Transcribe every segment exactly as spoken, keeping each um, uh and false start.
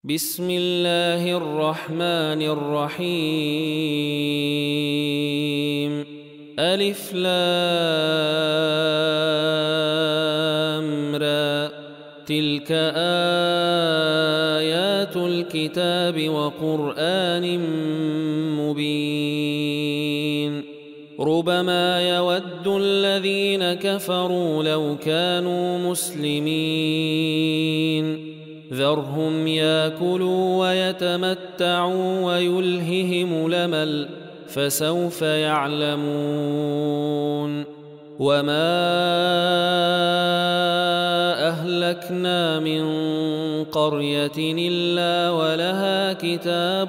بسم الله الرحمن الرحيم. ألف لام را. تلك آيات الكتاب وقرآن مبين. ربما يود الذين كفروا لو كانوا مسلمين. ذرهم ياكلوا ويتمتعوا ويلههم الأمل فسوف يعلمون. وما أهلكنا من قرية إلا ولها كتاب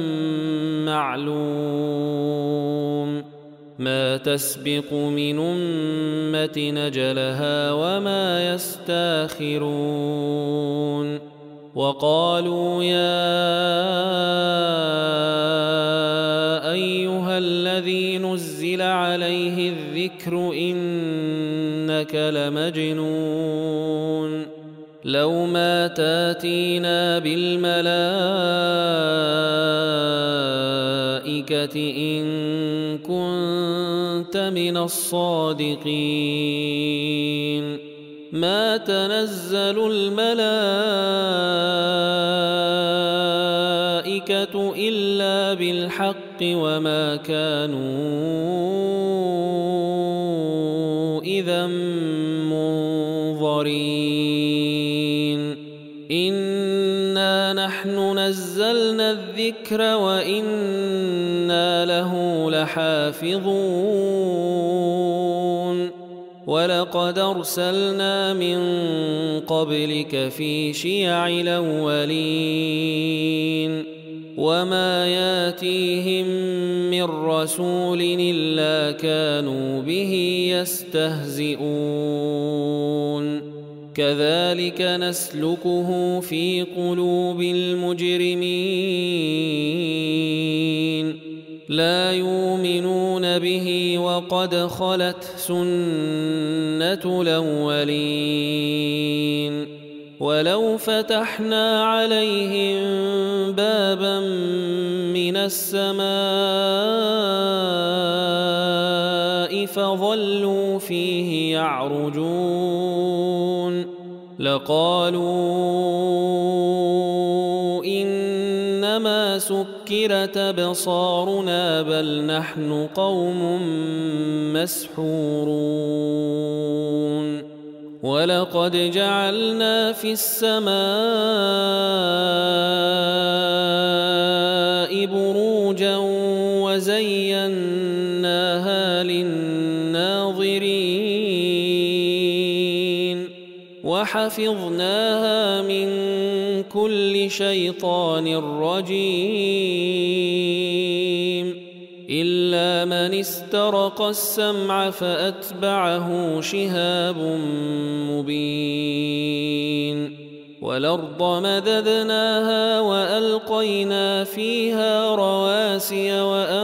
معلوم. ما تسبق من أمة أجلها وما يستاخرون. وقالوا يا أيها الذي نزل عليه الذكر إنك لمجنون. لو ما تاتينا بالملائكة إن كنت من الصادقين. ما تنزل الملائكة إلا بالحق وما كانوا إذا منظرين. إنا نحن نزلنا الذكر وإنا له لحافظون. ولقد أرسلنا من قبلك في شيع الأولين. وما ياتيهم من رسول إلا كانوا به يستهزئون. كذلك نسلكه في قلوب المجرمين. لا يؤمنون به وقد خلت سنة الأولين. ولو فتحنا عليهم بابا من السماء فظلوا فيه يعرجون لقالوا إنما سكرت أبصارنا بل نحن قوم مسحورون. ولقد جعلنا في السماء بروجا وزيناها للناظرين وحفظناها من كل شيطان رجيم إلا من استرق السمع فأتبعه شهاب مبين. والأرض مددناها وألقينا فيها رواسي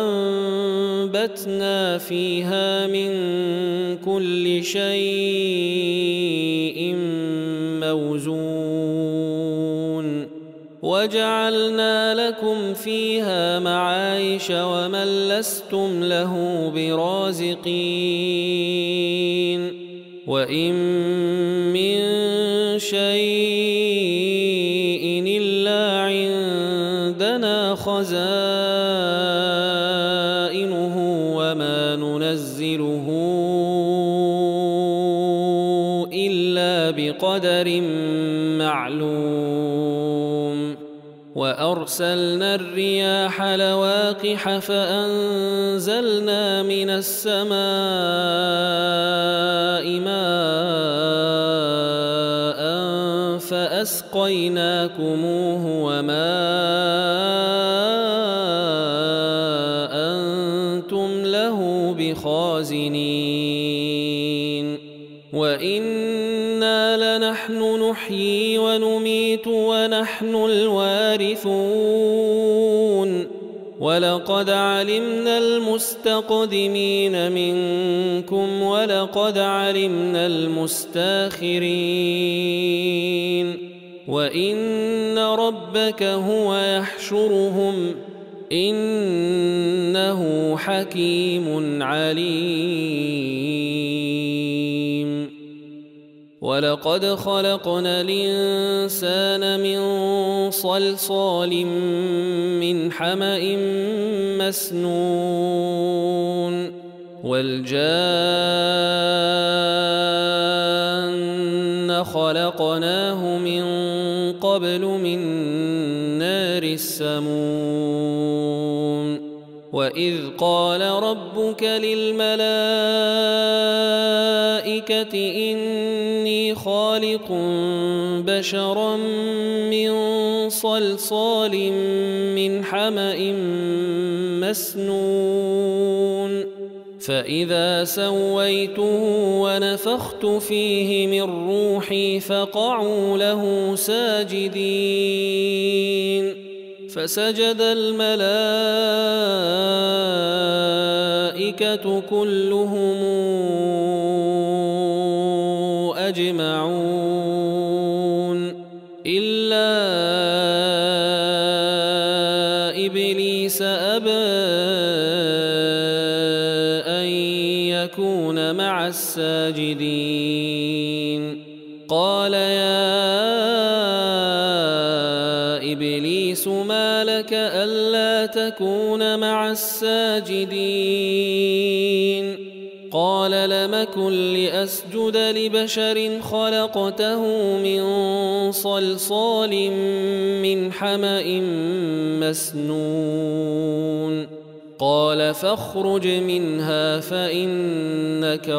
وأنبتنا فيها من كل شيء موزون. وجعلنا لكم فيها معايش ومن لستم له برازقين. وإن من شيء إلا عندنا خزائنه وما ننزله إلا بقدر معلوم. وأرسلنا الرياح لواقح فأنزلنا من السماء ماء فأسقيناكموه وما أنتم له بخازنين. وإنا لنحن نحيي ونميت ونحن الوارثون. ولقد علمنا المستقدمين منكم ولقد علمنا المستاخرين. وإن ربك هو يحشرهم إنه حكيم عليم ولقد خلقنا الإنسان من صلصال من حمأ مسنون والجان خلقناه من قبل من نار السموم وإذ قال ربك للملائكة إني خالق بشرا من صلصال من حمأ مسنون فإذا سويته ونفخت فيه من روحي فقعوا له ساجدين فسجد الملائكة كلهم أجمعون إلا إبليس أبى أن يكون مع الساجدين قال يا إبليس ما لك ألا تكون مع الساجدين قال لم أكن لأسجد لبشر خلقته من صلصال من حمأ مسنون قال فاخرج منها فإنك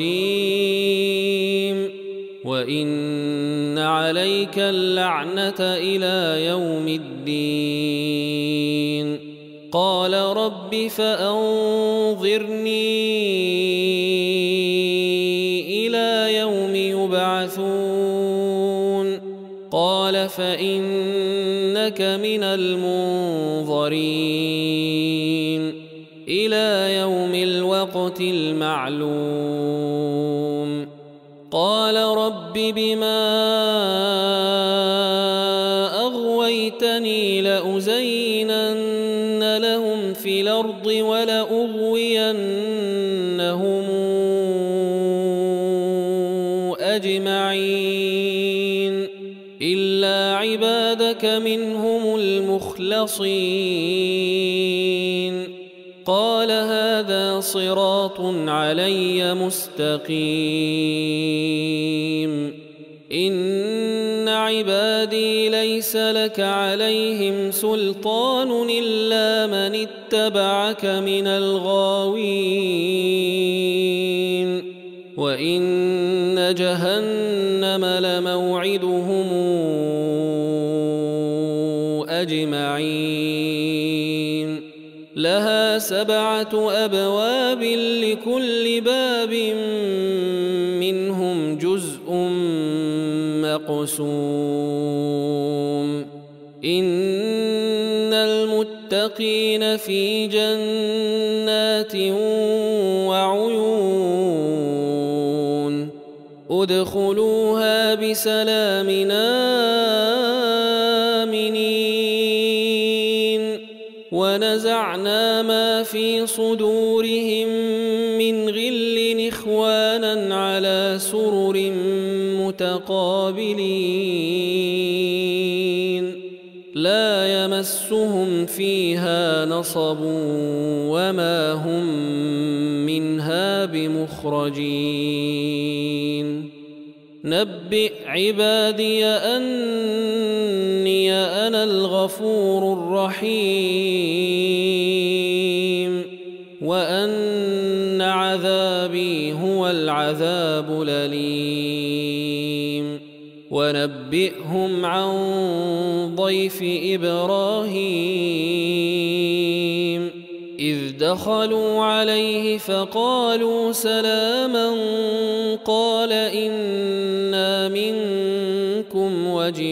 رجيم وإن عليك اللعنة إلى يوم الدين قال رب فأنظرني إلى يوم يبعثون قال فإنك من المنظرين إلى يوم الوقت المعلوم قال رب بما أغويتني لأزينن لهم في الأرض ولأغوينهم أجمعين إلا عبادك منهم المخلصين قال هذا صراط علي مستقيم إن عبادي ليس لك عليهم سلطان إلا من اتبعك من الغاوين وإن جهنم لموعدهم أجمعين لها سبعة أبواب لكل باب منهم جزء مقسوم إن المتقين في جنات وعيون ادخلوها بسلام آمنين ونزعنا ما في صدورهم من غل إخوانا على سرر متقابلين لا يمسهم فيها نصب وما هم منها بمخرجين نبئ عبادي أني أنا الغفور الرحيم وأن عذابي هو العذاب الأليم ونبئهم عن ضيف إبراهيم إذ دخلوا عليه فقالوا سلاما قال إنا منكم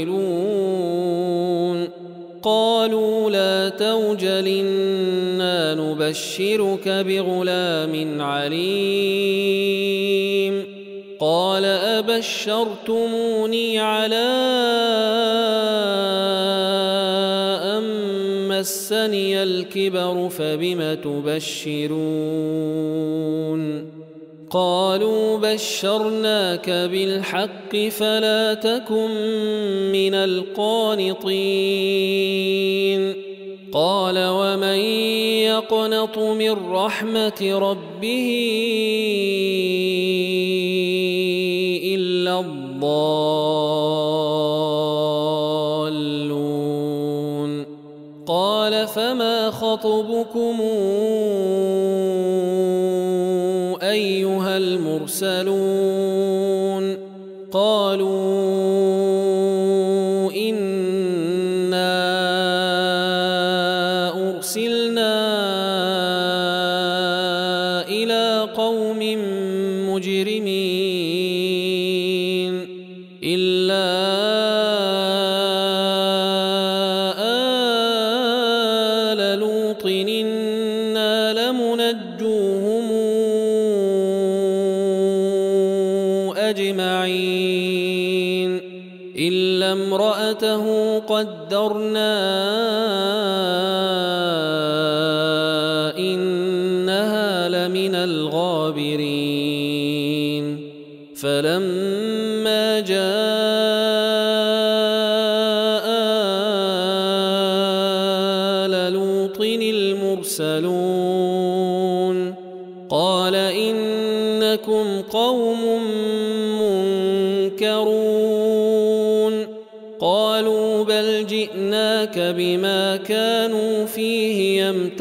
وجلون قالوا لا توجل إنا نبشرك بغلام عليم قال أبشرتموني على أن مسني الكبر فبم تبشرون قالوا بشرناك بالحق فلا تكن من القانطين قال ومن يقنط من رحمة ربه إلا الضالون قال فما خطبكم أيها المرسلون قالوا إنا أرسلنا إلى قوم مجرمين إلا آل لوط إنا لمنجوهم أجمعين إلا امرأته قدرنا إنها لمن الغابرين فلما جاء آل لوط المرسلون قال إنكم قوم منكرون قالوا بل جئناك بما كانوا فيه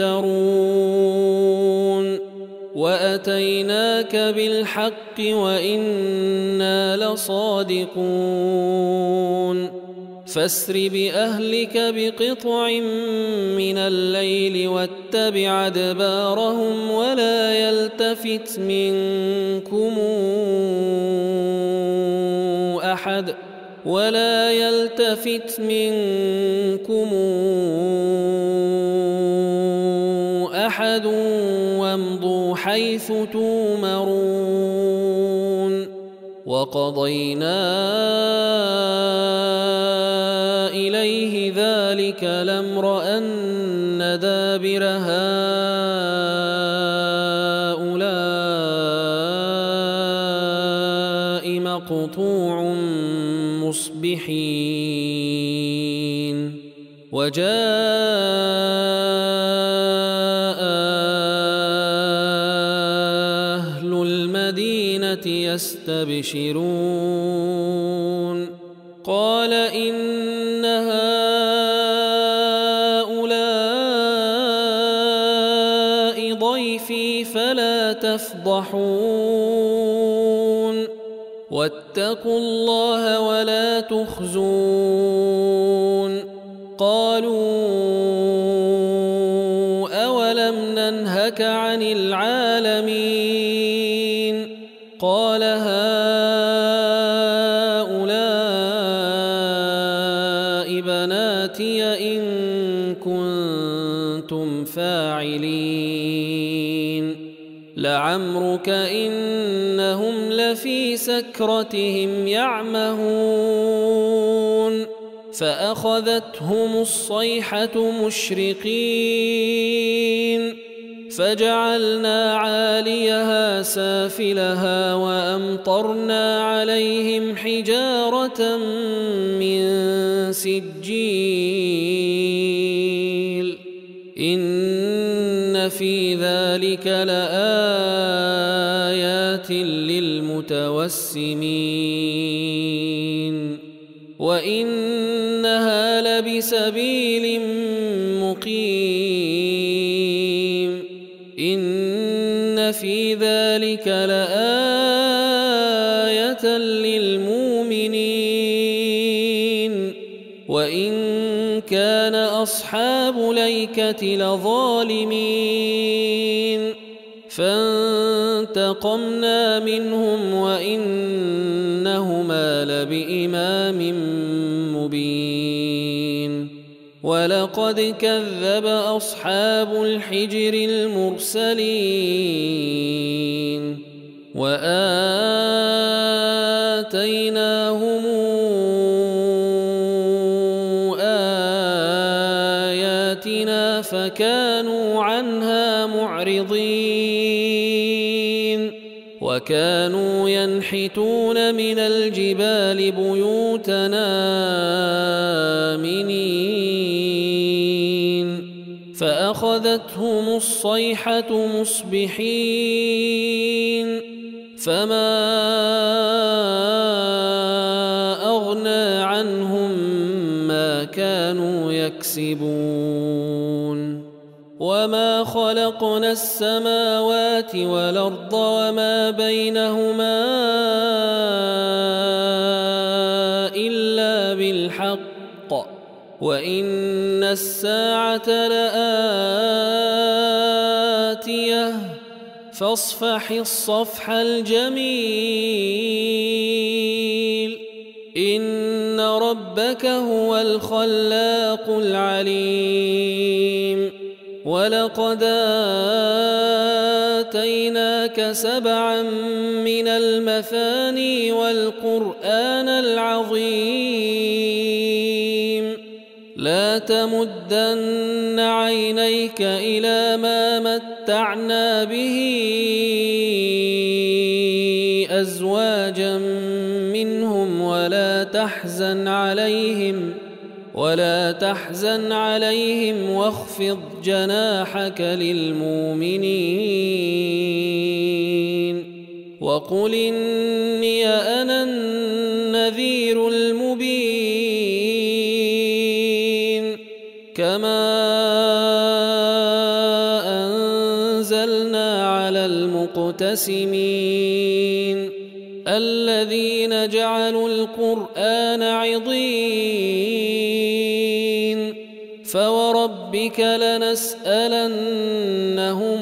يمترون وأتيناك بالحق وإنا لصادقون فاسر بأهلك بقطع من الليل واتبع أدبارهم ولا يلتفت منكم أحد ولا يلتفت منكم أحد وامضوا حيث تومرون وقضينا إليه ذلك الأمر أن دابر هؤلاء مقطوع مصبحين وجاء أهل المدينة يستبشرون قال إن هؤلاء ضيفي فلا تفضحون واتقوا الله ولا تخزون قالوا أولم ننهك عن العالمين قال هؤلاء بناتي إن كنتم فاعلين لعمرك إنهم لفي سكرتهم يعمهون فأخذتهم الصيحة مشرقين فجعلنا عاليها سافلها وأمطرنا عليهم حجارة من سجيل إن في ذلك لآيات للمتوسمين وإنها لبسبيل مقيم إن في ذلك لآية للمؤمنين وإن كان أصحاب ليكة لظالمين فانتقمنا منهم وإنهما لبإمام مبين ولقد كذب أصحاب الحجر المرسلين وآل آتيناهم آياتنا فكانوا عنها معرضين وكانوا ينحتون من الجبال بيوتنا آمنين فأخذتهم الصيحة مصبحين فما أغنى عنهم ما كانوا يكسبون وما خلقنا السماوات والأرض وما بينهما إلا بالحق وإن الساعة لآتية فاصفح الصفح الجميل إن ربك هو الخلاق العليم ولقد آتيناك سبعا من المثاني والقرآن العظيم لا تمدن عينيك إلى ما متعنا به أزواجا منهم ولا تحزن عليهم ولا تحزن عليهم واخفض جناحك للمؤمنين وقل إني أنا النذير المبين كما أنزلنا على المقتسمين الذين جعلوا القرآن عضين فوربك لنسألنهم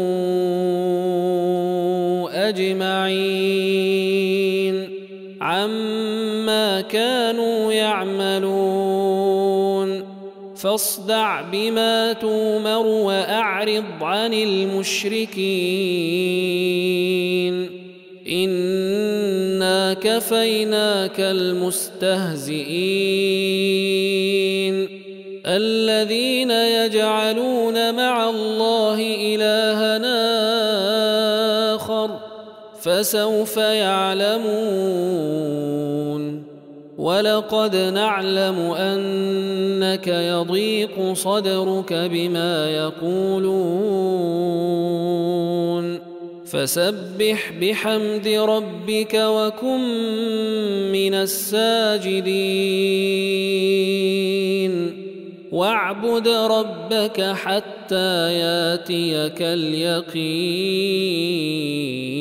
أجمعين عما كانوا يعملون فاصدع بما تؤمر وأعرض عن المشركين إنا كفيناك المستهزئين الذين يجعلون مع الله إلهًا آخر فسوف يعلمون ولقد نعلم أنك يضيق صدرك بما يقولون فسبح بحمد ربك وكن من الساجدين واعبد ربك حتى ياتيك اليقين.